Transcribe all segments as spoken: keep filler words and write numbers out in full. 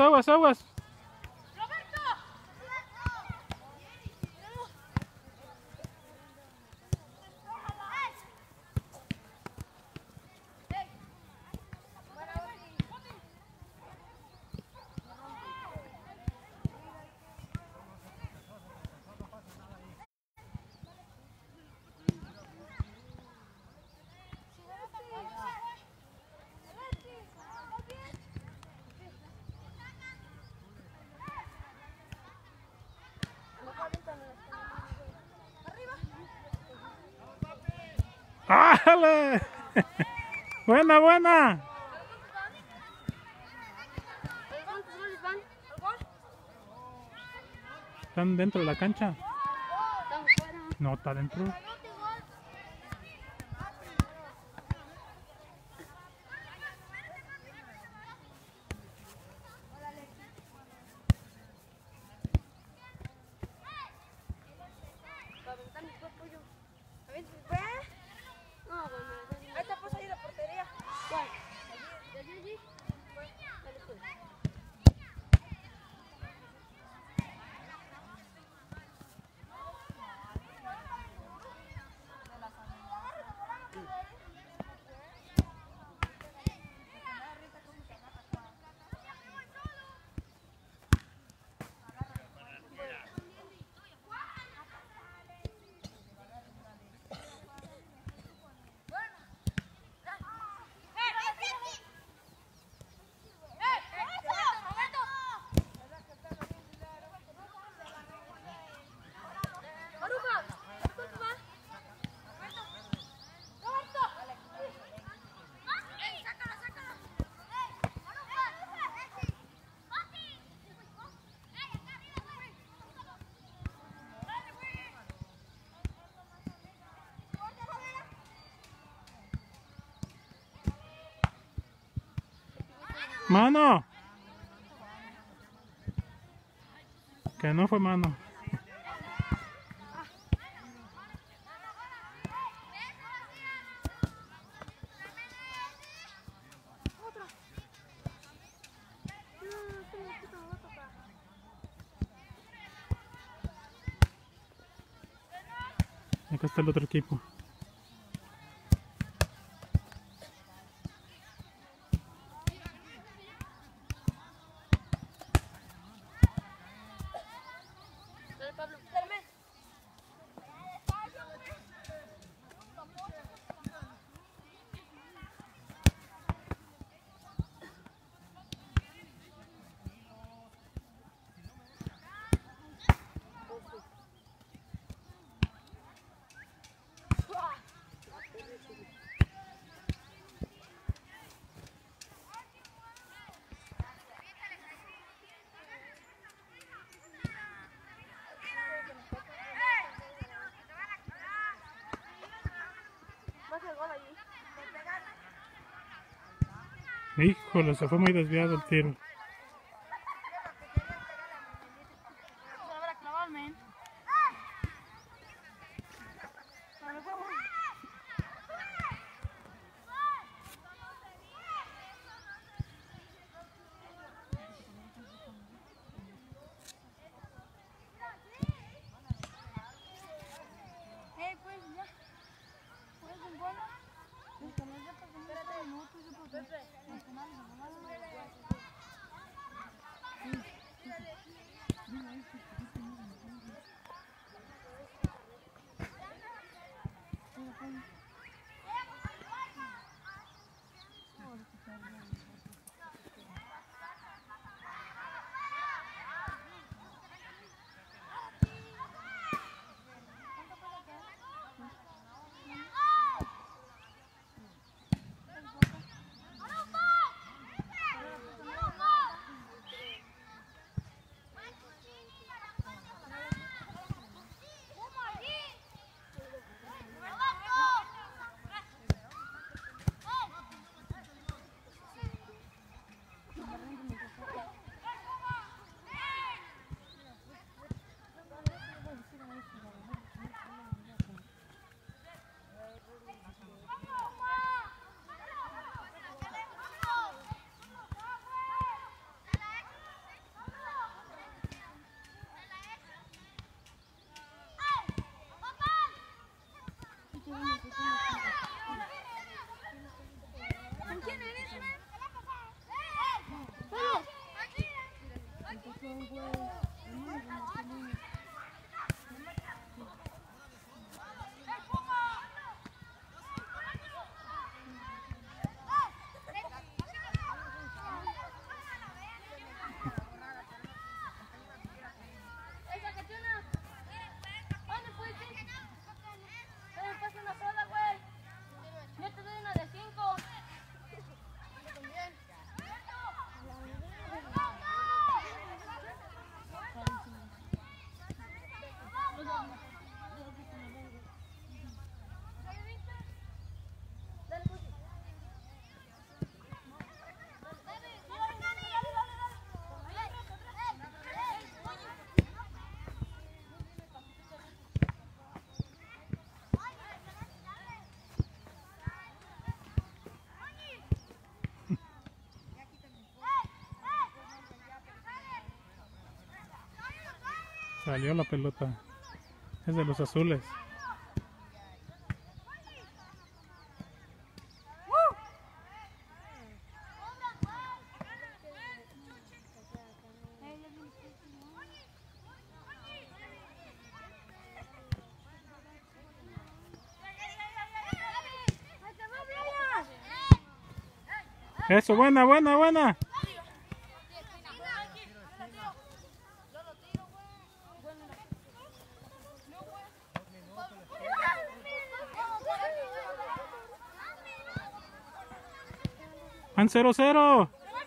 aguas, aguas. ¡Ájale! Buena, buena. ¿Están dentro de la cancha? No, está dentro. Ahí te puso ahí la portería. ¡Mano! Que no fue mano. Acá está el otro equipo. Híjole, se fue muy desviado el tiro. Salió la pelota. Es de los azules. Eso, buena, buena, buena. Van cero cero.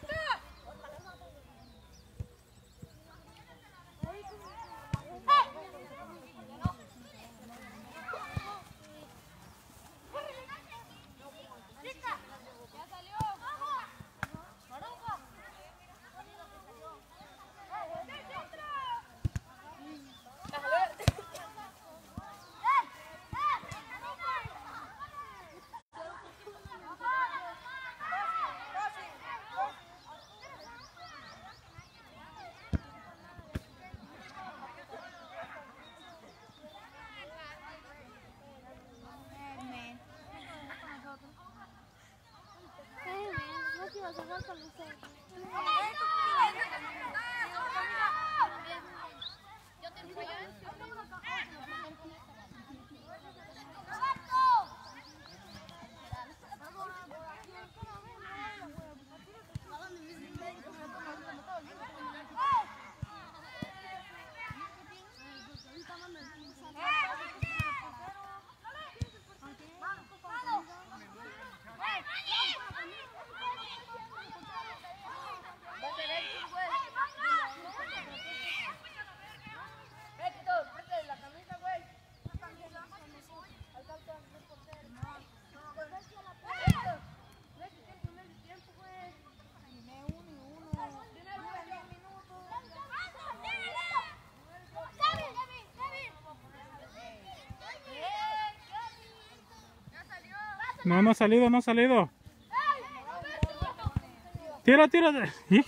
No, no ha salido, no ha salido. Tira, tira. Hijo.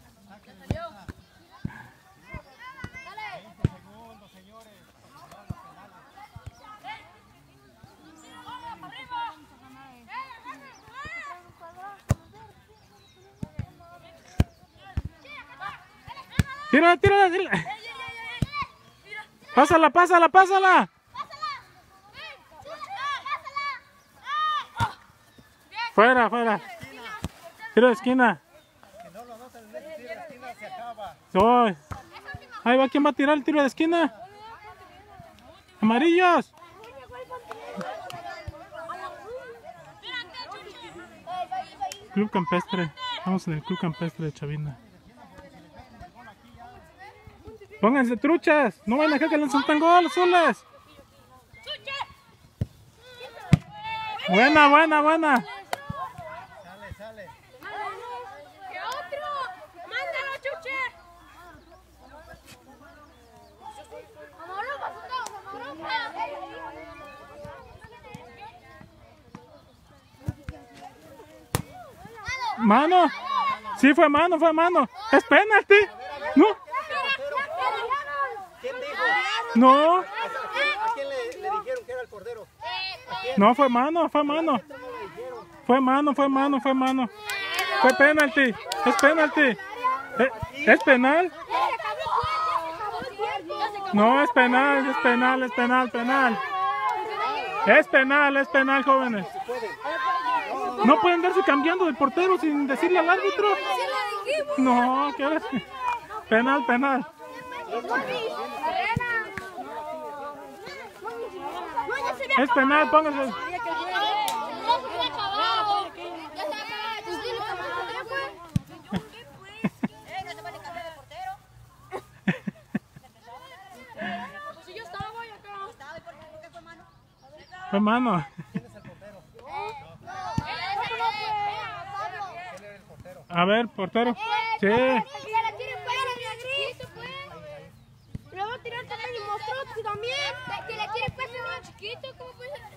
Tira, tira, tira. Pásala, pásala, pásala. Fuera, fuera. Tiro de esquina. Oh. Ahí va, ¿quién va a tirar el tiro de esquina? Amarillos. Club Campestre. Vamos en el Club Campestre de Chavinda. Pónganse truchas. No vayan a dejar que lancen tan gol, azules. Buena, buena, buena. Mano. Sí, fue mano, fue mano. Es penalti. No. ¿Quién dijo? No. ¿A quién le, le dijeron que era el portero? No, fue mano, fue mano. Fue mano, fue mano, fue mano. Fue penalti. Es penalti. ¿Es, es penal? No, es penal, es penal, es penal, penal. Es penal, es penal, jóvenes. No pueden darse cambiando de portero sin decirle al árbitro. No, ¿qué hora? Penal, penal. Es penal, póngase. Fue mano. A ver, portero. Sí. Le va a tirar también y mostró también. Que le tire pues un niño chiquito, ¿cómo puede ser?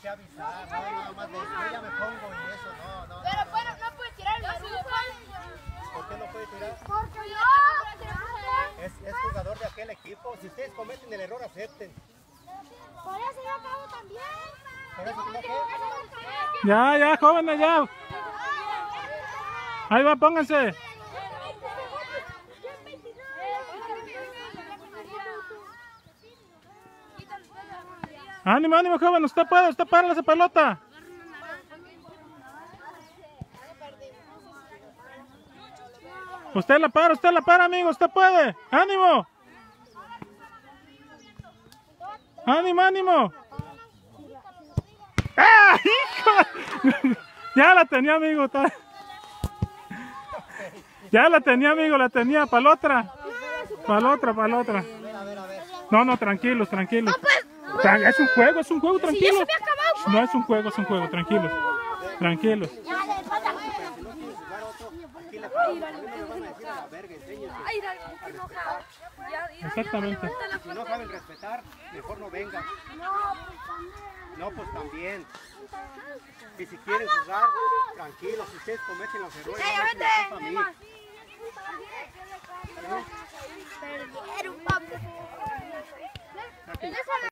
que avisar, no, no, más de yo ya me pongo y eso, no, no. Pero bueno, no puede tirar el marujo. ¿Por qué no puede tirar? Porque yo. Es, es jugador de aquel equipo. Si ustedes cometen el error, acepten. Por eso yo acabo también. Por eso no qué. Ya, ya, jóvenes, ya. Ahí va, pónganse. Ánimo, ánimo, joven, usted puede, usted para esa pelota. Usted la para, usted la para, amigo, usted puede. ¡Ánimo! ¡Ánimo, ánimo! ¡Ah, hijo! Ya la tenía, amigo. Ya la tenía, amigo, la tenía. Para la otra. Para la otra, para la otra. No, no, tranquilos, tranquilos. Es un juego, es un juego, tranquilos. No es un juego, es un juego, tranquilos. Tranquilos. Exactamente. Si no saben respetar, mejor no vengan. No, pues también. Y si quieren jugar, tranquilos. Si ustedes cometen los errores, no me echen la culpa a mí. Perdieron, papi.